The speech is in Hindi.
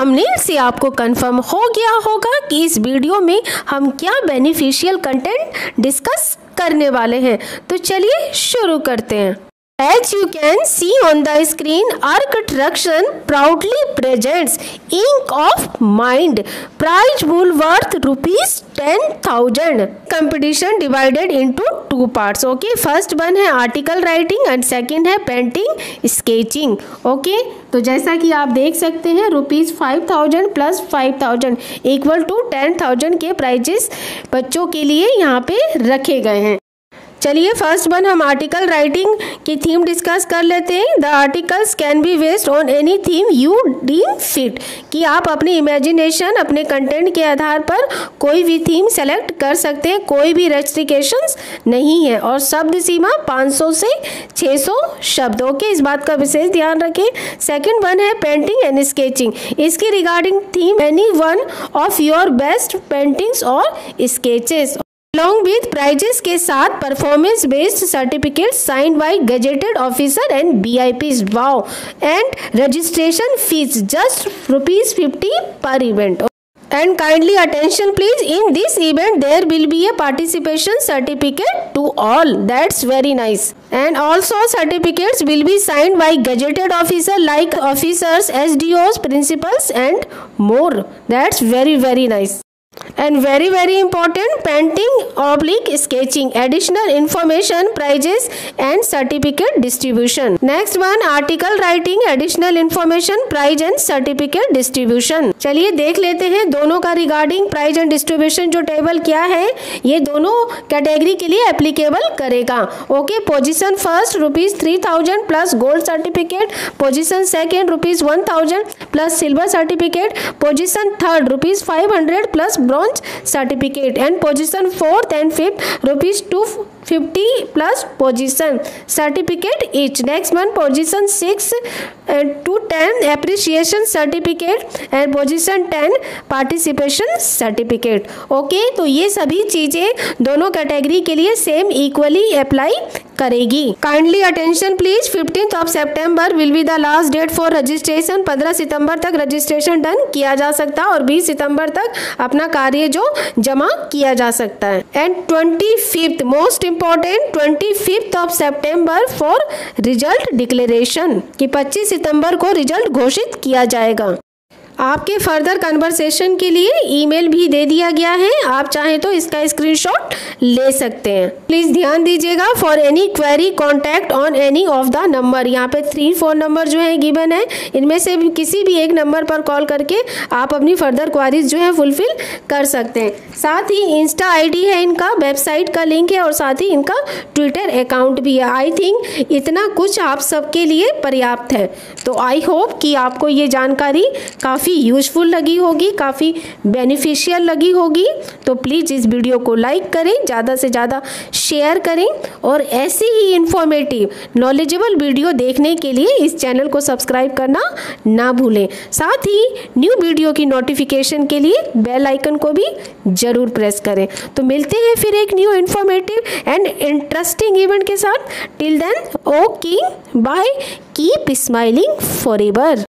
थंबनेल से आपको कंफर्म हो गया होगा कि इस वीडियो में हम क्या बेनिफिशियल कंटेंट डिस्कस करने वाले हैं। तो चलिए शुरू करते हैं। As you can see on the screen, Arc-Traction proudly presents Ink of Mind, prize pool worth ₹10,000. Competition divided into two parts. Okay, first one है article writing and second है painting sketching. Okay, तो जैसा कि आप देख सकते हैं ₹5,000 प्लस 5,000 इक्वल टू 10,000 के प्राइजेस बच्चों के लिए यहाँ पे रखे गए हैं। चलिए फर्स्ट वन हम आर्टिकल राइटिंग की थीम डिस्कस कर लेते हैं। The articles can be based on any theme you deem fit, कि आप अपनी इमेजिनेशन अपने कंटेंट के आधार पर कोई भी थीम सेलेक्ट कर सकते हैं, कोई भी रेस्ट्रिक्शंस नहीं है और शब्द सीमा 500 से 600 शब्दों के, इस बात का विशेष ध्यान रखें। सेकंड वन है पेंटिंग एंड स्केचिंग, इसकी regarding theme any one of your best paintings और स्केचेस along with prizes के साथ performance based certificate signed by gazetted officer and VIPs। Wow, and registration fees just ₹50 per event. And kindly attention please, in this event there will be a participation certificate to all. That's very nice. And also certificates will be signed by gazetted officer like officers, SDOs, principals and more. That's very nice. And very important, painting / sketching, additional information, prizes and certificate distribution. Next one, article writing, additional information, prize and certificate distribution. चलिए देख लेते हैं दोनों का रिगार्डिंग प्राइज एंड डिस्ट्रीब्यूशन जो टेबल क्या है, ये दोनों कैटेगरी के लिए एप्लीकेबल करेगा। Okay, position first ₹3,000 plus gold certificate, position second ₹1,000 plus silver certificate, position third ₹500 plus bronze certificate and position fourth and fifth ₹250 plus position certificate each. Next one position 6 to 10 appreciation certificate and position 10 participation certificate. Okay, तो ये सभी चीजें दोनों कैटेगरी के लिए सेम इक्वली अप्लाई करेगी। Kindly attention please, 15 September will be the last date for registration. 15 सितंबर तक रजिस्ट्रेशन डन किया जा सकता है और 20 सितंबर तक अपना कार्य जो जमा किया जा सकता है। And 25th most important, 25 September for result declaration, कि 25 सितंबर को रिजल्ट घोषित किया जाएगा। आपके फर्दर कन्वर्सेशन के लिए ईमेल भी दे दिया गया है, आप चाहें तो इसका स्क्रीनशॉट ले सकते हैं। प्लीज ध्यान दीजिएगा, for any query contact on any of the number. यहाँ पे 3-4 नंबर जो है गिवन है, इनमें से भी किसी भी एक नंबर पर कॉल करके आप अपनी फर्दर क्वेरीज जो है फुलफिल कर सकते हैं। साथ ही इंस्टा ID है इनका, वेबसाइट का लिंक है और साथ ही इनका ट्विटर अकाउंट भी है। आई थिंक इतना कुछ आप सबके लिए पर्याप्त है। तो आई होप कि आपको ये जानकारी काफ़ी यूजफुल लगी होगी, काफ़ी बेनिफिशियल लगी होगी। तो प्लीज़ इस वीडियो को लाइक करें, ज़्यादा से ज़्यादा शेयर करें और ऐसी ही इंफॉर्मेटिव नॉलेजेबल वीडियो देखने के लिए इस चैनल को सब्सक्राइब करना ना भूलें। साथ ही न्यू वीडियो की नोटिफिकेशन के लिए बेल आइकन को भी ज़रूर प्रेस करें। तो मिलते हैं फिर एक new informative and interesting event के साथ। Till then, okay bye, keep smiling forever.